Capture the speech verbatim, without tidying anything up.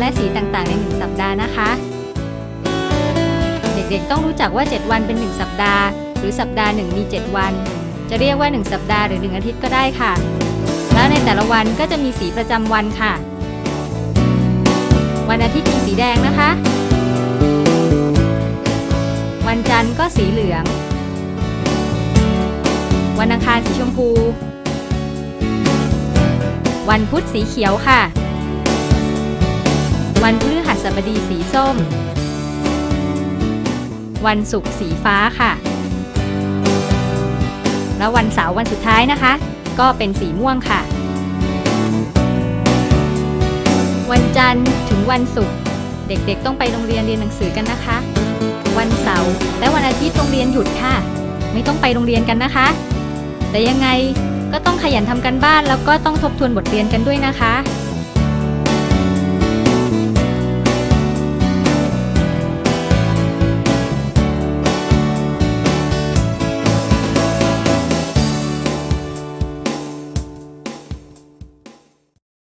และสีต่างๆในหนึ่งสัปดาห์นะคะเด็กๆต้องรู้จักว่าเจ็ดวันเป็นหนึ่งสัปดาห์หรือสัปดาห์หนึ่งมีเจ็ดวันจะเรียกว่าหนึ่งสัปดาห์หรือหนึ่งอาทิตย์ก็ได้ค่ะและในแต่ละวันก็จะมีสีประจำวันค่ะวันอาทิตย์มีสีแดงนะคะวันจันทร์ก็สีเหลืองวันอังคารสีชมพูวันพุธสีเขียวค่ะวันพฤหัสบดีสีส้มวันศุกร์สีฟ้าค่ะแล้ววันเสาร์วันสุดท้ายนะคะก็เป็นสีม่วงค่ะวันจันทร์ถึงวันศุกร์เด็กๆต้องไปโรงเรียนเรียนหนังสือกันนะคะวันเสาร์และวันอาทิตย์โรงเรียนหยุดค่ะไม่ต้องไปโรงเรียนกันนะคะแต่ยังไงก็ต้องขยันทำการบ้านแล้วก็ต้องทบทวนบทเรียนกันด้วยนะคะ